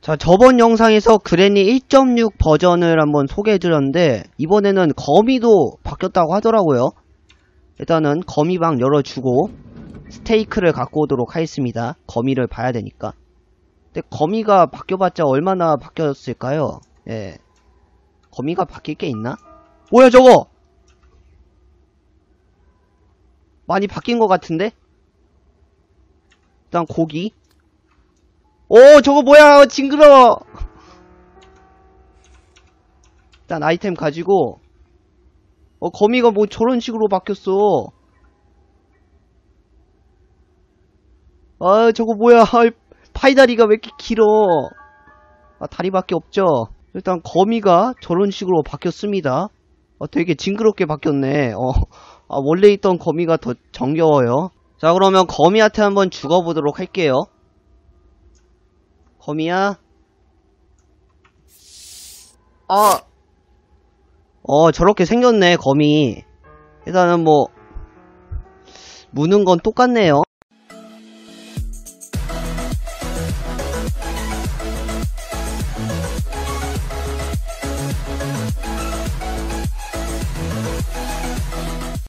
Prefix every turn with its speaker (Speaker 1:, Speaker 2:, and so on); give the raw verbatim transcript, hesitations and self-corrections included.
Speaker 1: 자, 저번 영상에서 그래니 일 점 육 버전을 한번 소개해드렸는데 이번에는 거미도 바뀌었다고 하더라고요. 일단은 거미방 열어주고 스테이크를 갖고 오도록 하겠습니다. 거미를 봐야 되니까. 근데 거미가 바뀌어봤자 얼마나 바뀌었을까요? 예, 거미가 바뀔 게 있나? 뭐야 저거! 많이 바뀐 것 같은데? 일단 고기. 오, 저거 뭐야, 징그러워. 일단 아이템 가지고. 어, 거미가 뭐 저런 식으로 바뀌었어. 아, 저거 뭐야. 파이다리가 왜 이렇게 길어. 아, 다리밖에 없죠. 일단 거미가 저런 식으로 바뀌었습니다. 어, 되게 징그럽게 바뀌었네. 어, 아, 원래 있던 거미가 더 정겨워요. 자, 그러면 거미한테 한번 죽어보도록 할게요. 거미야? 아, 어, 저렇게 생겼네, 거미. 일단은 뭐, 무는 건 똑같네요.